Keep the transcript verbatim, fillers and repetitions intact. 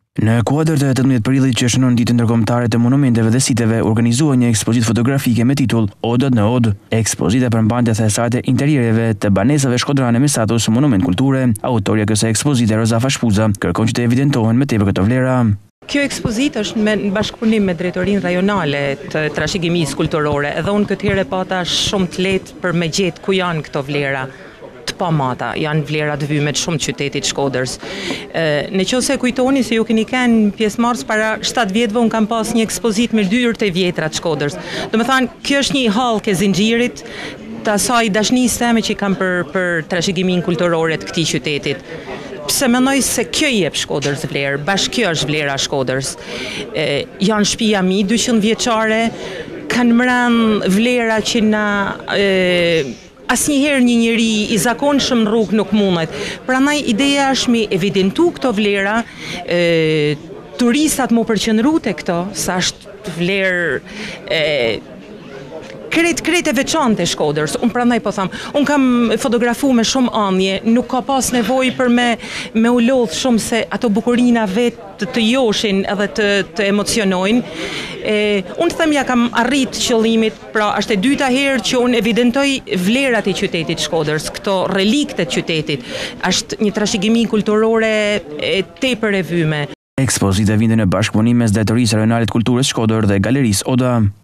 Në kuadër të tetëmbëdhjetë prillit që shënon ditën ndërkombëtare të monumenteve dhe siteve, organizua një ekspozitë fotografike me titull Odat në Odë. Ekspozita përmban të thesaret e interiereve të banesave shkodrane me status monument kulture. Autorja e kësaj ekspozite, Roza Fashpuza, kërkon që të evidentohen më tepër këto vlera. Kjo ekspozitë është me në bashkëpunim me drejtorinë rajonale të trashëgimisë kulturore, edhe unë këtë herë pata shumë të lehtë për me gjetë ku janë këto vlera. Pa mata, janë vlera të vyme të shumë qytetit Shkodrës. Në qoftë se kujtoni se ju keni kanë pjesëmarrës para shtatë vjetëve, unë kam pas një ekspozit me dyert e vjetra të Shkodrës. Do me thanë, kjo është një hallkë e zinxhirit të asaj dashurisë teme që kam për, për trashëgimin kulturore të këtij qytetit. Pse mendoj se kjo i jep Shkodrës vlerë, bashkë kjo është vlera Shkodrës. E, janë shtëpia mi dyqind vjeçare, kanë mbran vlera që na e, asnjëherë një njeri i zakonshëm në rrugë nuk mundet. Prandaj ideja është mi evidentu këto vlera, e, turistat mu përqendru te këto, sa është vlerë e, Kret, kret e veçantë e Shkodrës. Unë prandaj po tham, unë kam fotografu me shumë anje, nuk ka pas nevojë për me, me u lodh shumë se ato bukurina vetë të, të joshin edhe të, të emocionojnë. E, unë them ja kam arrit qëllimit, pra është e dyta herë që unë evidentoj vlerat e qytetit Shkodrës, këto relikte të qytetit. Është një trashëgimi kulturore e tepër e vyme. Ekspozita vinte në bashkëpunim mes Drejtorisë Rajonale të Kulturës Shkodër dhe Galerisë Oda.